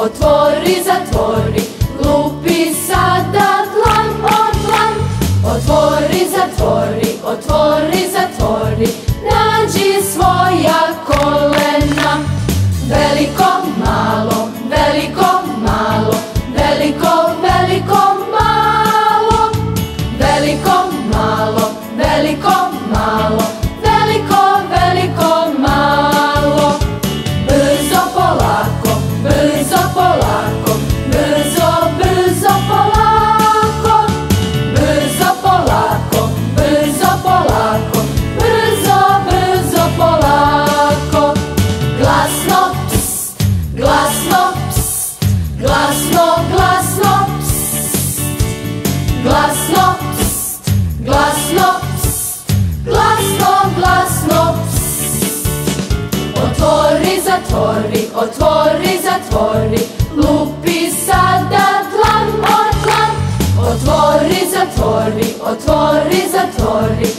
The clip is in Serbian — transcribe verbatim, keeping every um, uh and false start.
otvori, zatvori, lupi sada dlan o dlan. Otvori, zatvori, otvori, zatvori, nađi svoja kolena. Veliko, malo, veliko, malo, veliko, veliko, malo. Veliko, malo, veliko, malo, veliko, veliko, malo. Brzo, polako, brzo, polako, brzo, brzo, polako. Brzo, polako, brzo, polako, brzo, brzo, polako. Glasno, pst, glasno, pst, glasno, glasno, pst. Glasno, pst, glasno, pst, glasno, glasno, pst. Otvori, zatvori, otvori, zatvori, lupi sada dlan o dlan. Otvori, zatvori, otvori, zatvori,